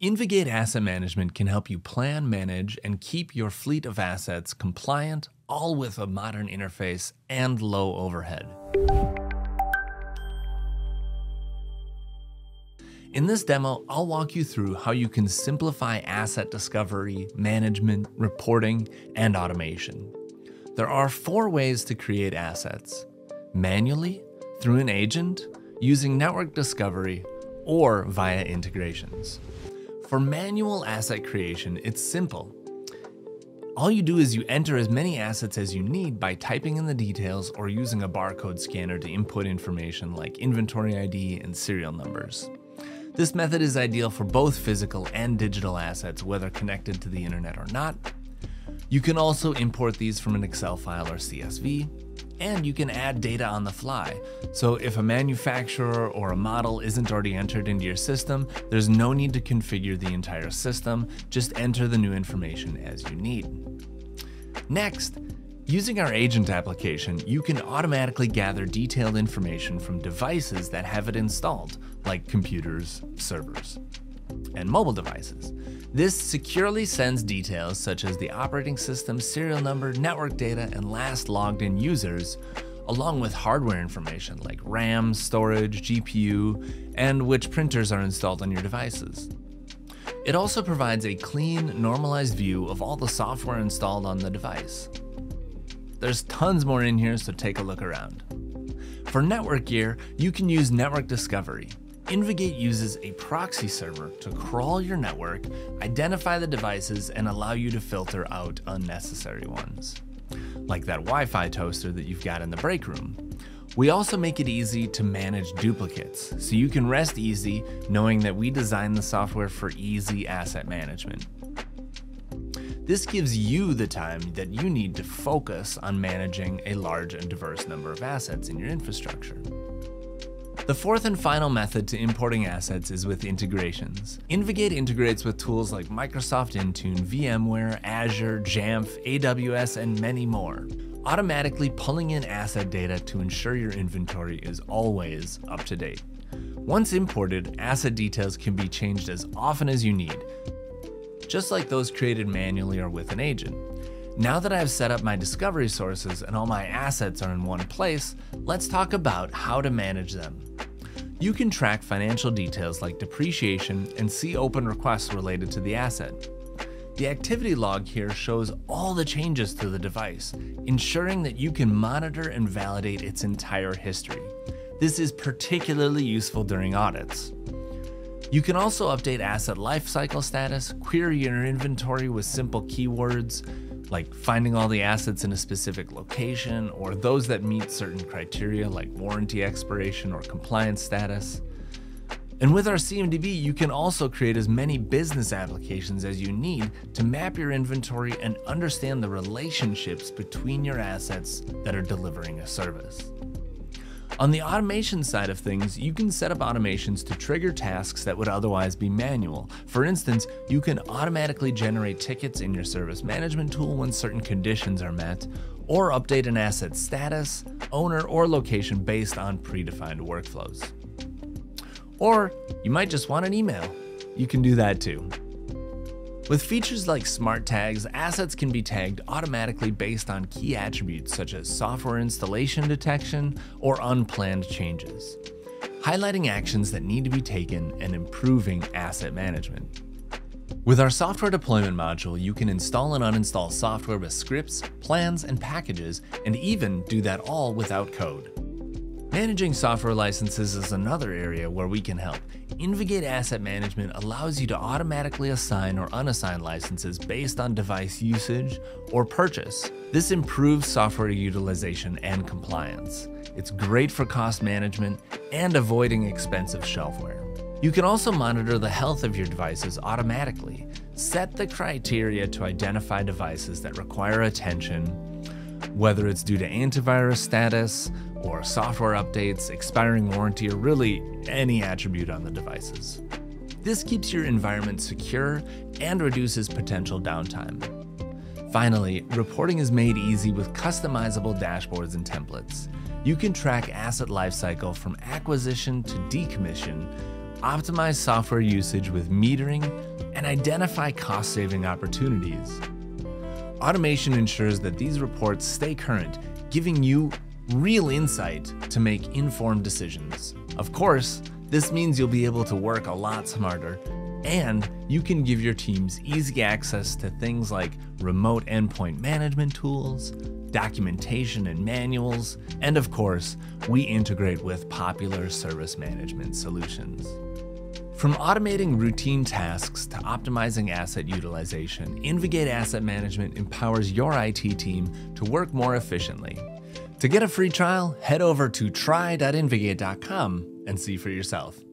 InvGate Asset Management can help you plan, manage, and keep your fleet of assets compliant, all with a modern interface and low overhead. In this demo, I'll walk you through how you can simplify asset discovery, management, reporting, and automation. There are 4 ways to create assets: manually, through an agent, using network discovery, or via integrations. For manual asset creation, it's simple. All you do is you enter as many assets as you need by typing in the details or using a barcode scanner to input information like inventory ID and serial numbers. This method is ideal for both physical and digital assets, whether connected to the internet or not. You can also import these from an Excel file or CSV, and you can add data on the fly. So if a manufacturer or a model isn't already entered into your system, there's no need to configure the entire system, just enter the new information as you need. Next, using our agent application, you can automatically gather detailed information from devices that have it installed, like computers, servers, and mobile devices. This securely sends details such as the operating system, serial number, network data, and last logged in users, along with hardware information like RAM, storage, GPU, and which printers are installed on your devices. It also provides a clean, normalized view of all the software installed on the device. There's tons more in here, so take a look around. For network gear, you can use network discovery. InvGate uses a proxy server to crawl your network, identify the devices, and allow you to filter out unnecessary ones, like that Wi-Fi toaster that you've got in the break room. We also make it easy to manage duplicates, so you can rest easy knowing that we designed the software for easy asset management. This gives you the time that you need to focus on managing a large and diverse number of assets in your infrastructure. The 4th and final method to importing assets is with integrations. InvGate integrates with tools like Microsoft Intune, VMware, Azure, Jamf, AWS, and many more, automatically pulling in asset data to ensure your inventory is always up to date. Once imported, asset details can be changed as often as you need, just like those created manually or with an agent. Now that I've set up my discovery sources and all my assets are in one place, let's talk about how to manage them. You can track financial details like depreciation and see open requests related to the asset. The activity log here shows all the changes to the device, ensuring that you can monitor and validate its entire history. This is particularly useful during audits. You can also update asset lifecycle status, query your inventory with simple keywords, like finding all the assets in a specific location, or those that meet certain criteria like warranty expiration or compliance status. And with our CMDB, you can also create as many business applications as you need to map your inventory and understand the relationships between your assets that are delivering a service. On the automation side of things, you can set up automations to trigger tasks that would otherwise be manual. For instance, you can automatically generate tickets in your service management tool when certain conditions are met, or update an asset status, owner, or location based on predefined workflows. Or you might just want an email. You can do that too. With features like smart tags, assets can be tagged automatically based on key attributes such as software installation detection or unplanned changes, highlighting actions that need to be taken and improving asset management. With our software deployment module, you can install and uninstall software with scripts, plans, and packages, and even do that all without code. Managing software licenses is another area where we can help. InvGate Asset Management allows you to automatically assign or unassign licenses based on device usage or purchase. This improves software utilization and compliance. It's great for cost management and avoiding expensive shelfware. You can also monitor the health of your devices automatically. Set the criteria to identify devices that require attention, whether it's due to antivirus status, or software updates, expiring warranty, or really any attribute on the devices. This keeps your environment secure and reduces potential downtime. Finally, reporting is made easy with customizable dashboards and templates. You can track asset lifecycle from acquisition to decommission optimize software usage with metering, and identify cost-saving opportunities. Automation ensures that these reports stay current, giving you real insight to make informed decisions. Of course, this means you'll be able to work a lot smarter, and you can give your teams easy access to things like remote endpoint management tools, documentation and manuals, and of course, we integrate with popular service management solutions. From automating routine tasks to optimizing asset utilization, InvGate Asset Management empowers your IT team to work more efficiently. To get a free trial, head over to try.invigate.com and see for yourself.